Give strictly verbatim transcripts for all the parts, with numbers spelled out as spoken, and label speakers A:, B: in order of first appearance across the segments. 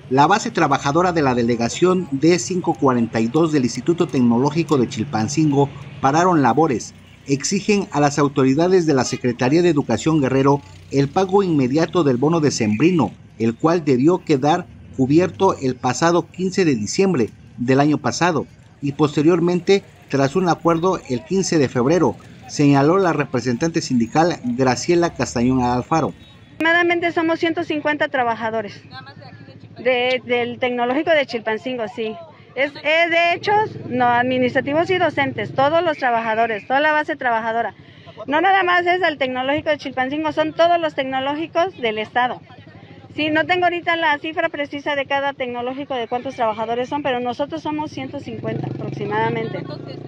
A: La base trabajadora de la delegación D quinientos cuarenta y dos del Instituto Tecnológico de Chilpancingo pararon labores. Exigen a las autoridades de la Secretaría de Educación Guerrero el pago inmediato del bono decembrino, el cual debió quedar cubierto el pasado quince de diciembre del año pasado y posteriormente, tras un acuerdo el quince de febrero, señaló la representante sindical Graciela Castañón Alfaro.
B: Aproximadamente somos ciento cincuenta trabajadores de, del Tecnológico de Chilpancingo, sí. Es, es de hechos, no, administrativos y docentes, todos los trabajadores, toda la base trabajadora. No nada más es el Tecnológico de Chilpancingo, son todos los tecnológicos del estado. Sí, no tengo ahorita la cifra precisa de cada tecnológico de cuántos trabajadores son, pero nosotros somos ciento cincuenta aproximadamente.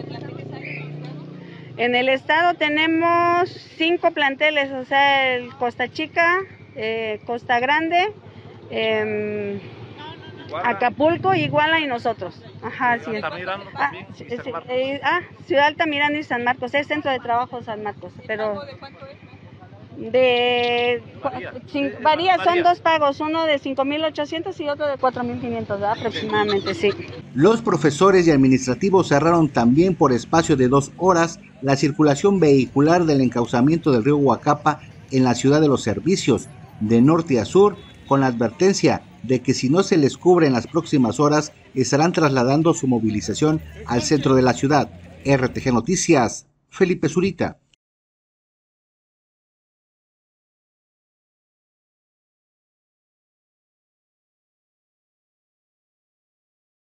B: En el estado tenemos cinco planteles, o sea, el Costa Chica, eh, Costa Grande, eh, Acapulco, Iguala y nosotros. Ajá, sí.
C: Altamirano
B: ah,
C: también,
B: sí,
C: y San
B: sí,
C: Marcos.
B: eh, ah, Ciudad Altamirano y San Marcos, es centro de trabajo San Marcos, pero de
C: Varía,
B: cin,
C: sí,
B: varía, son
C: varía.
B: dos pagos, uno de cinco mil ochocientos y otro de cuatro mil quinientos, aproximadamente, sí.
A: Los profesores y administrativos cerraron también por espacio de dos horas la circulación vehicular del encauzamiento del río Huacapa en la ciudad de Los Servicios, de norte a sur, con la advertencia de que si no se les cubre en las próximas horas, estarán trasladando su movilización al centro de la ciudad. R T G Noticias, Felipe Zurita.